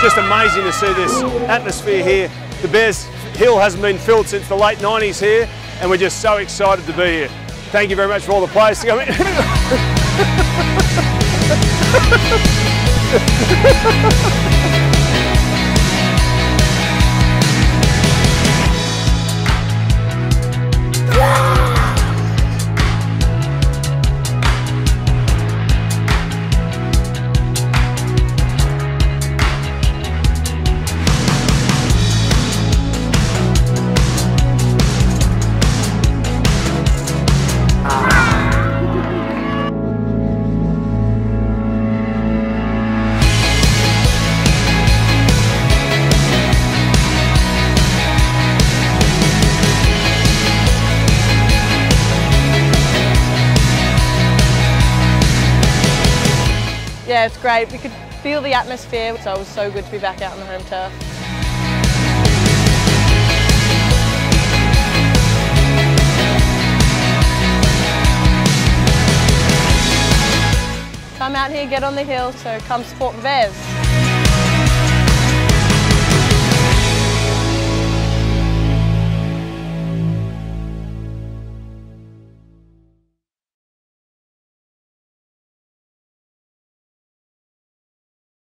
just amazing to see this atmosphere here. The Bears Hill hasn't been filled since the late 90s here, and we're just so excited to be here. Thank you very much for all the players to come in. Yeah, it's great. We could feel the atmosphere, so it was so good to be back out on the home turf. Come out here, get on the hill, so come support the Bears.